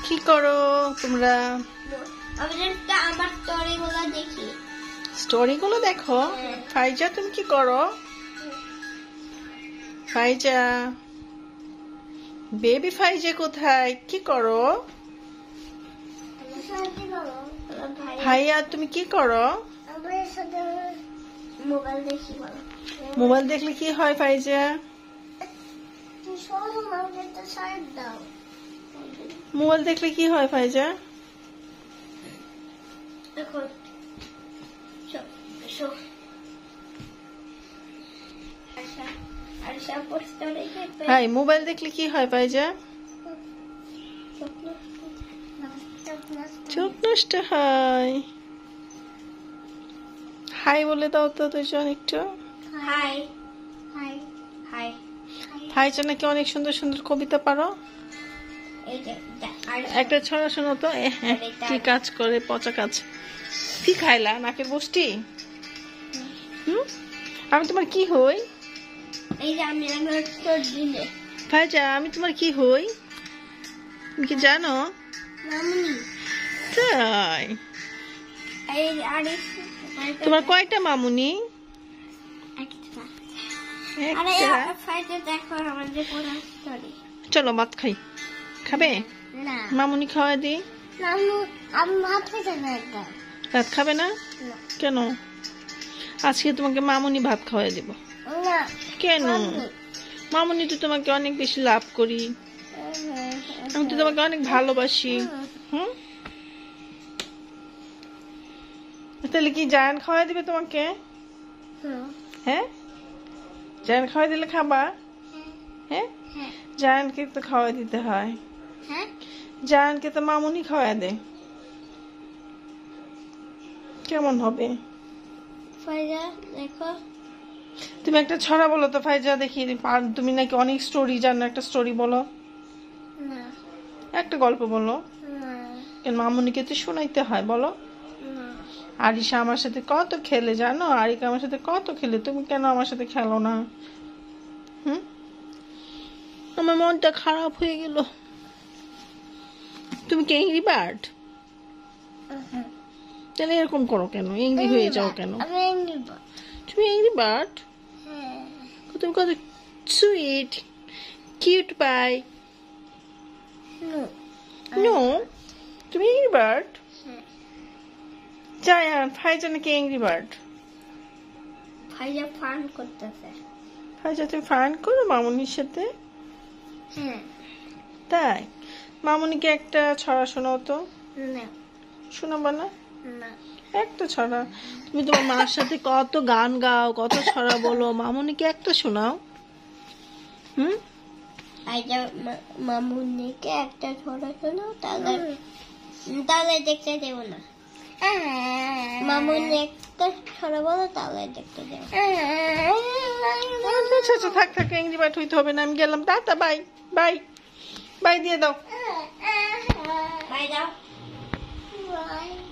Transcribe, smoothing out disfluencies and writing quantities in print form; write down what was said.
কি করো তোমরা? আমার স্টোরিগুলো দেখি। স্টোরিগুলো দেখো? ফাইজা তুমি কি করো? ফাইজা, বেবি ফাইজা কোথায়? কি করো? ভাইয়া তুমি কি করো? মোবাইল দেখি। মোবাইল দেখলে কি হয় ফাইজা? মোবাইল দেখলে কি হয় ফাইজা? হাই, মোবাইল দেখলে কি হয় ফাইজা? চোখ নষ্ট হয়। হাই বলে দাও তো দুজন একটু। Hi hi hi. ফাইজা নাকি অনেক সুন্দর সুন্দর কবিতা পারো। একটা ছড়া শোনো তো। কি কাজ করে পচা কাজ? কি খাইলা নাকের বষ্টি? আমি তোমার কি হই? ফাইজা আমি তোমার কি হই তুমি কি জানো? তাই? তোমার কয়টা মামুনি? চলো ভাত খাই। খাবে? মামুনি খাওয়া দি। ভাত খাবে না কেন? আজকে তোমাকে মামুনি ভাত খাওয়াই দিব। কেন? মামুনি তো তোমাকে অনেক বেশি লাভ করি। আমি তো তোমাকে অনেক ভালোবাসি। তাহলে কি জায়ান খাওয়াই দিবে তোমাকে? হ্যাঁ, জায়ান খাওয়াই দিলে খাবা? হ্যাঁ, জায়ানকে তো খাওয়াই দিতে হয়। জায়ানকে তো মামুনি খাওয়াই দে। কেমন হবে? ফাইজা দেখো, তুমি একটা ছড়া বলো তো ফাইজা দেখি। তুমি নাকি অনেক স্টোরি জানো, একটা স্টোরি বলো। একটা গল্প বলো। কেন মামুনিকে তো শোনাইতে হয়, বলো। আরিশা আমার সাথে কত খেলে জানো, আরিকা আমার সাথে কত খেলে, তুমি কেন আমার সাথে খেলো না? আমার মনটা খারাপ হয়ে গেল। তুমি কি এংরি বার্ড? তাহলে এরকম করো কেন? এংরি হয়ে যাও কেন? তুমি এংরি বার্ড? তুমি কত সুইট কিউট পাই। নো, তুমি এংরি বার্ড? জায়ান, ফাইজা নাকি এংরি বার্ড? ফাইজা ফান করতেছে। ফাইজা তুমি ফান করো মামুনির সাথে? তাই? মামুনিকে একটা ছড়া শোনাও তো। শোনাবা না? একটা ছড়া। তুমি তোমার মার সাথে কত গান গাও, কত ছড়া বলো, মামুনিকে একটা শোনাও। মামুনিকে একটা ছড়া শোনাও, তাহলে দেখতে দেব না। মামুনি একটা ছড়া বলো, তাহলে দেখতে দেব। আচ্ছা আচ্ছা, থাক থাক, এংরি বার্ড হইতে হবে না। আমি গেলাম, টাটা, বাই বাই। বাই দিয়ে দাও। বাই দাও।